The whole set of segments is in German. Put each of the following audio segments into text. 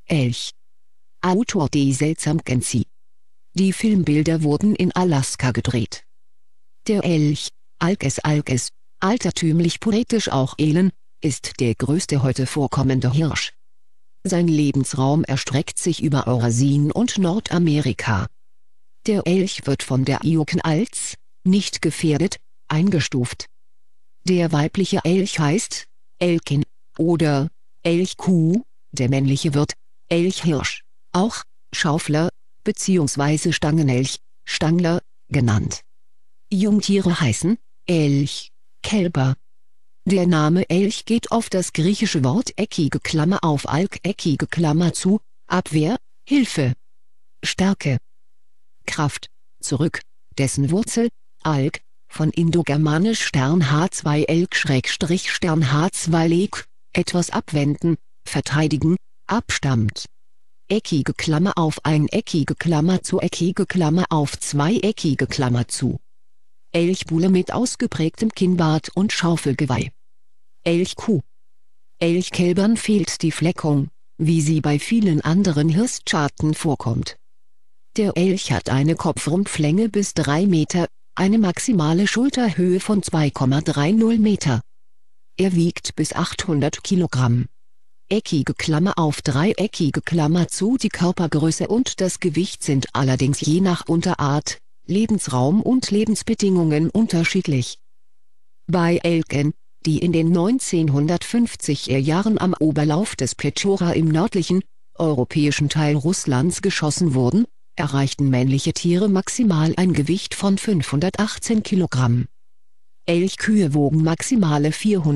Elch. Autor Diesel Zamkenzi. Die Filmbilder wurden in Alaska gedreht. Der Elch, Alkes alkes, altertümlich poetisch auch Elen, ist der größte heute vorkommende Hirsch. Sein Lebensraum erstreckt sich über Eurasien und Nordamerika. Der Elch wird von der IUCN als nicht gefährdet eingestuft. Der weibliche Elch heißt Elkin oder Elchkuh, der männliche wird Elchhirsch, auch Schaufler bzw. Stangenelch, Stangler, genannt. Jungtiere heißen Elch, Kälber. Der Name Elch geht auf das griechische Wort eckige Klammer auf Alk eckige Klammer zu, Abwehr, Hilfe, Stärke, Kraft, zurück, dessen Wurzel, Alk, von indogermanisch Stern H2 Elk-Stern H2 Lek, etwas abwenden, verteidigen, abstammt. Eckige Klammer auf ein eckige Klammer zu eckige Klammer auf zwei eckige Klammer zu. Elchbuhle mit ausgeprägtem Kinnbart und Schaufelgeweih. Elchkuh. Elchkälbern fehlt die Fleckung, wie sie bei vielen anderen Hirstarten vorkommt. Der Elch hat eine Kopfrumpflänge bis 3 Meter, eine maximale Schulterhöhe von 2,30 Meter. Er wiegt bis 800 Kilogramm. Eckige Klammer auf dreieckige Klammer zu. Die Körpergröße und das Gewicht sind allerdings je nach Unterart, Lebensraum und Lebensbedingungen unterschiedlich. Bei Elken, die in den 1950er Jahren am Oberlauf des Petschora im nördlichen, europäischen Teil Russlands geschossen wurden, erreichten männliche Tiere maximal ein Gewicht von 518 Kilogramm. Elchkühe wogen maximale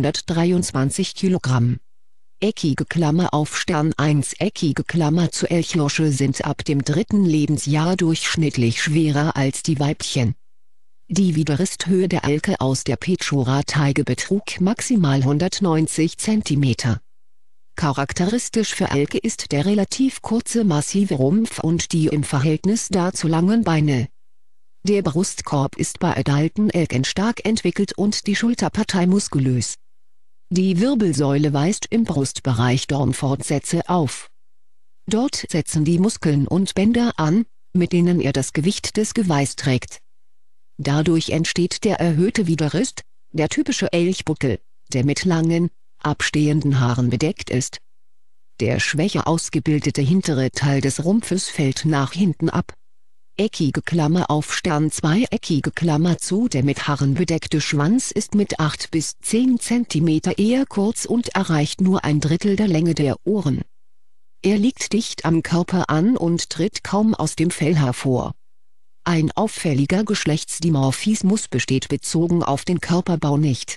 423 Kilogramm. Eckige Klammer auf Stern 1 eckige Klammer zu Elchhirsche sind ab dem 3. Lebensjahr durchschnittlich schwerer als die Weibchen. Die Widerristhöhe der Elke aus der Petschora-Taige betrug maximal 190 cm. Charakteristisch für Elke ist der relativ kurze massive Rumpf und die im Verhältnis dazu langen Beine. Der Brustkorb ist bei adulten Elken stark entwickelt und die Schulterpartei muskulös. Die Wirbelsäule weist im Brustbereich Dornfortsätze auf. Dort setzen die Muskeln und Bänder an, mit denen er das Gewicht des Geweihs trägt. Dadurch entsteht der erhöhte Widerrist, der typische Elchbuckel, der mit langen, abstehenden Haaren bedeckt ist. Der schwächer ausgebildete hintere Teil des Rumpfes fällt nach hinten ab. Eckige Klammer auf Stern 2 eckige Klammer zu. Der mit Haaren bedeckte Schwanz ist mit 8 bis 10 cm eher kurz und erreicht nur ein Drittel der Länge der Ohren. Er liegt dicht am Körper an und tritt kaum aus dem Fell hervor. Ein auffälliger Geschlechtsdimorphismus besteht bezogen auf den Körperbau nicht.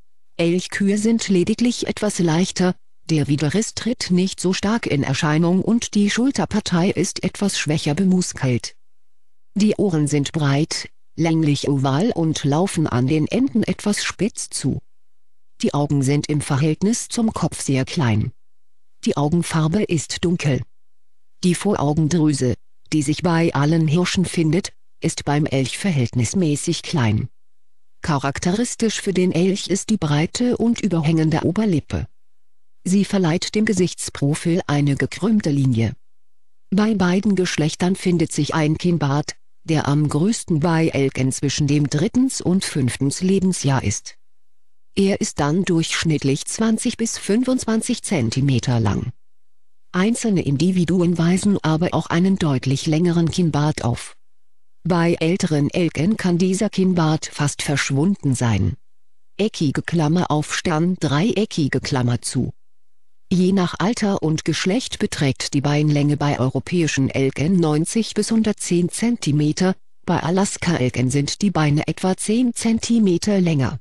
Elchkühe sind lediglich etwas leichter, der Widerrist tritt nicht so stark in Erscheinung und die Schulterpartei ist etwas schwächer bemuskelt. Die Ohren sind breit, länglich oval und laufen an den Enden etwas spitz zu. Die Augen sind im Verhältnis zum Kopf sehr klein. Die Augenfarbe ist dunkel. Die Voraugendrüse, die sich bei allen Hirschen findet, ist beim Elch verhältnismäßig klein. Charakteristisch für den Elch ist die breite und überhängende Oberlippe. Sie verleiht dem Gesichtsprofil eine gekrümmte Linie. Bei beiden Geschlechtern findet sich ein Kinnbart, der am größten bei Elken zwischen dem 3. und 5. Lebensjahr ist. Er ist dann durchschnittlich 20 bis 25 cm lang. Einzelne Individuen weisen aber auch einen deutlich längeren Kinnbart auf. Bei älteren Elken kann dieser Kinnbart fast verschwunden sein. Eckige Klammer auf Stern dreieckige Klammer zu. Je nach Alter und Geschlecht beträgt die Beinlänge bei europäischen Elken 90 bis 110 cm, bei Alaska-Elken sind die Beine etwa 10 cm länger.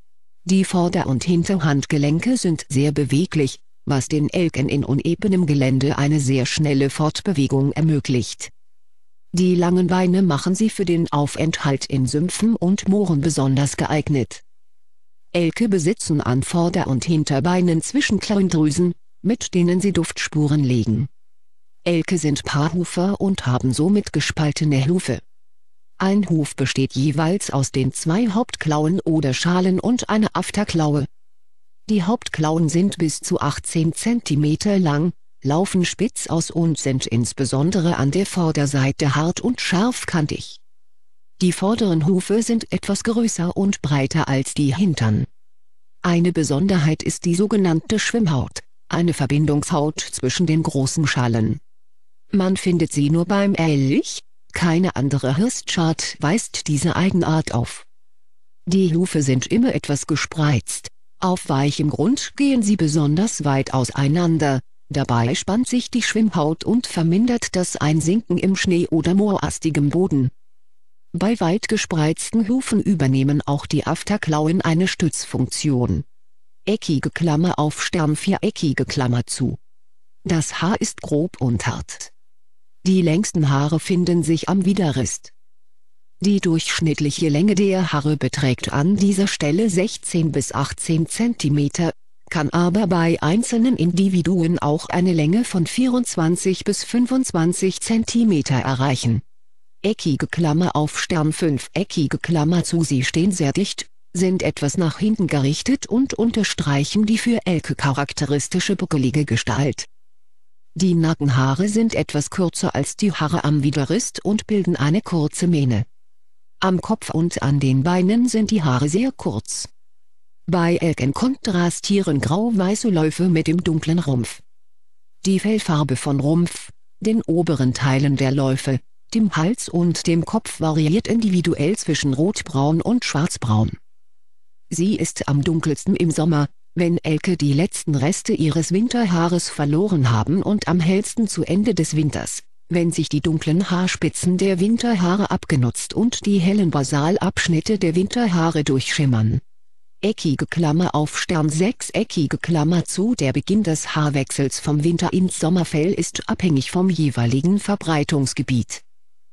Die Vorder- und Hinterhandgelenke sind sehr beweglich, was den Elken in unebenem Gelände eine sehr schnelle Fortbewegung ermöglicht. Die langen Beine machen sie für den Aufenthalt in Sümpfen und Mooren besonders geeignet. Elke besitzen an Vorder- und Hinterbeinen Zwischenklaundrüsen, mit denen sie Duftspuren legen. Elke sind Paarhufer und haben somit gespaltene Hufe. Ein Huf besteht jeweils aus den 2 Hauptklauen oder Schalen und einer Afterklaue. Die Hauptklauen sind bis zu 18 cm lang, laufen spitz aus und sind insbesondere an der Vorderseite hart und scharfkantig. Die vorderen Hufe sind etwas größer und breiter als die hinteren. Eine Besonderheit ist die sogenannte Schwimmhaut, eine Verbindungshaut zwischen den großen Schalen. Man findet sie nur beim Elch, keine andere Hirschart weist diese Eigenart auf. Die Hufe sind immer etwas gespreizt, auf weichem Grund gehen sie besonders weit auseinander, dabei spannt sich die Schwimmhaut und vermindert das Einsinken im Schnee oder moorastigem Boden. Bei weit gespreizten Hufen übernehmen auch die Afterklauen eine Stützfunktion. Eckige Klammer auf Stern, viereckige Klammer zu. Das Haar ist grob und hart. Die längsten Haare finden sich am Widerrist. Die durchschnittliche Länge der Haare beträgt an dieser Stelle 16 bis 18 cm, kann aber bei einzelnen Individuen auch eine Länge von 24 bis 25 cm erreichen. Eckige Klammer auf Stern, fünfeckige Klammer zu. Sie stehen sehr dicht, sind etwas nach hinten gerichtet und unterstreichen die für Elche charakteristische buckelige Gestalt. Die Nackenhaare sind etwas kürzer als die Haare am Widerrist und bilden eine kurze Mähne. Am Kopf und an den Beinen sind die Haare sehr kurz. Bei Elchen kontrastieren grau-weiße Läufe mit dem dunklen Rumpf. Die Fellfarbe von Rumpf, den oberen Teilen der Läufe, dem Hals und dem Kopf variiert individuell zwischen rotbraun und schwarzbraun. Sie ist am dunkelsten im Sommer, wenn Elche die letzten Reste ihres Winterhaares verloren haben, und am hellsten zu Ende des Winters, wenn sich die dunklen Haarspitzen der Winterhaare abgenutzt und die hellen Basalabschnitte der Winterhaare durchschimmern. Eckige Klammer auf Stern, sechseckige Klammer zu. Der Beginn des Haarwechsels vom Winter ins Sommerfell ist abhängig vom jeweiligen Verbreitungsgebiet.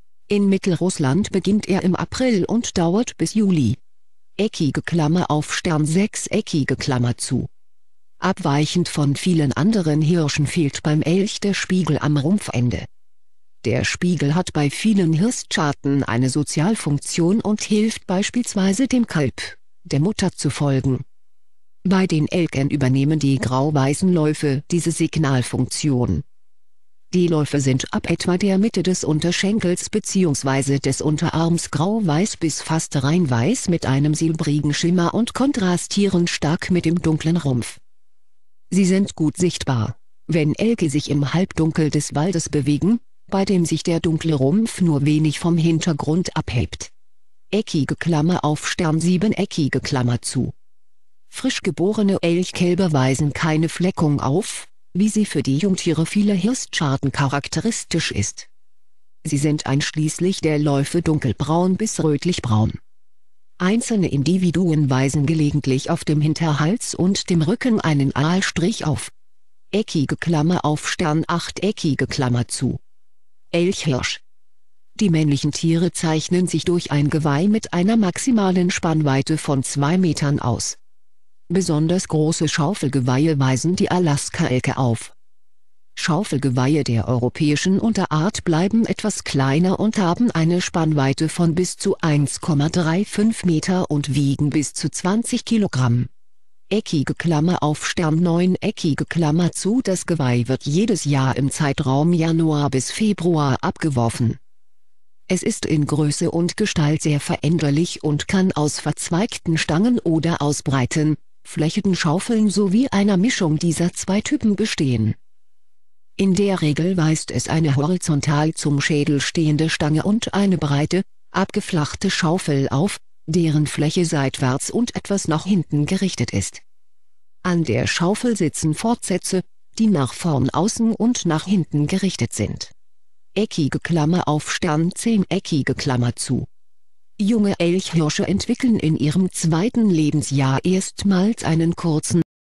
In Mittelrussland beginnt er im April und dauert bis Juli. Eckige Klammer auf Stern, sechseckige Klammer zu. Abweichend von vielen anderen Hirschen fehlt beim Elch der Spiegel am Rumpfende. Der Spiegel hat bei vielen Hirscharten eine Sozialfunktion und hilft beispielsweise dem Kalb, der Mutter zu folgen. Bei den Elchen übernehmen die grau-weißen Läufe diese Signalfunktion. Die Läufe sind ab etwa der Mitte des Unterschenkels bzw. des Unterarms grau-weiß bis fast reinweiß mit einem silbrigen Schimmer und kontrastieren stark mit dem dunklen Rumpf. Sie sind gut sichtbar, wenn Elche sich im Halbdunkel des Waldes bewegen, bei dem sich der dunkle Rumpf nur wenig vom Hintergrund abhebt. Eckige Klammer auf Stern, siebeneckige Klammer zu. Frisch geborene Elchkälber weisen keine Fleckung auf, wie sie für die Jungtiere vieler Hirscharten charakteristisch ist. Sie sind einschließlich der Läufe dunkelbraun bis rötlichbraun. Einzelne Individuen weisen gelegentlich auf dem Hinterhals und dem Rücken einen Aalstrich auf. Eckige Klammer auf Stern, achteckige Klammer zu. Elchhirsch. Die männlichen Tiere zeichnen sich durch ein Geweih mit einer maximalen Spannweite von 2 Metern aus. Besonders große Schaufelgeweihe weisen die Alaska-Elche auf. Schaufelgeweihe der europäischen Unterart bleiben etwas kleiner und haben eine Spannweite von bis zu 1,35 Meter und wiegen bis zu 20 Kilogramm. Eckige Klammer auf Stern, neuneckige Klammer zu. Das Geweih wird jedes Jahr im Zeitraum Januar bis Februar abgeworfen. Es ist in Größe und Gestalt sehr veränderlich und kann aus verzweigten Stangen oder aus breiten, flächigen Schaufeln sowie einer Mischung dieser zwei Typen bestehen. In der Regel weist es eine horizontal zum Schädel stehende Stange und eine breite, abgeflachte Schaufel auf, deren Fläche seitwärts und etwas nach hinten gerichtet ist. An der Schaufel sitzen Fortsätze, die nach vorn außen und nach hinten gerichtet sind. Eckige Klammer auf Stern, zehneckige Klammer zu. Junge Elchhirsche entwickeln in ihrem zweiten Lebensjahr erstmals einen kurzen,